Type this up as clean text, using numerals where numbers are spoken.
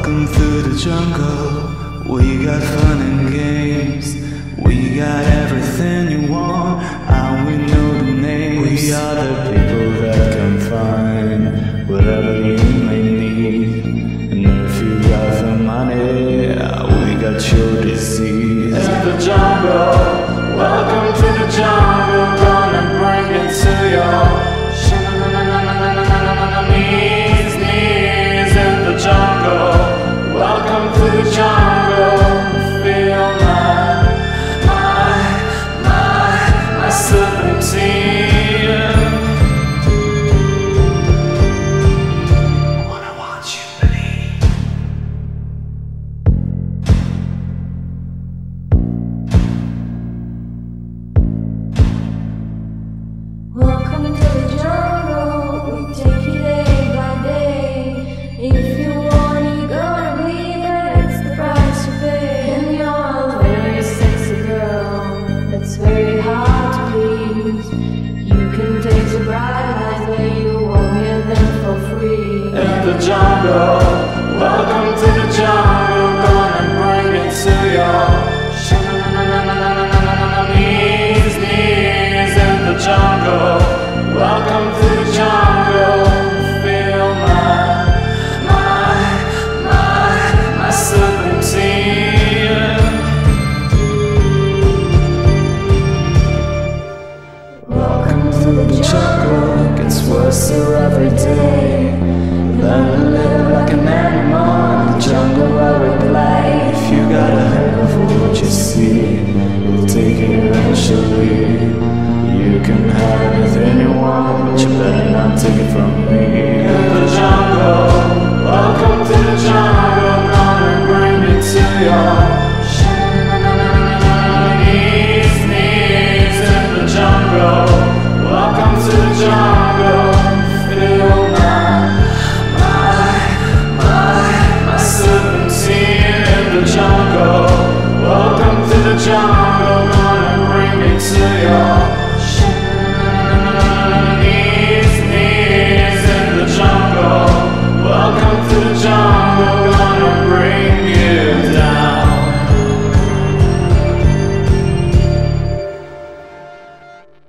Welcome through the jungle. We got fun and games. We got everything you want, and we know the names. We are the people that can find whatever you may need. And if you got the money, we got your disease. In the jungle, welcome to the jungle. Gonna bring it to you.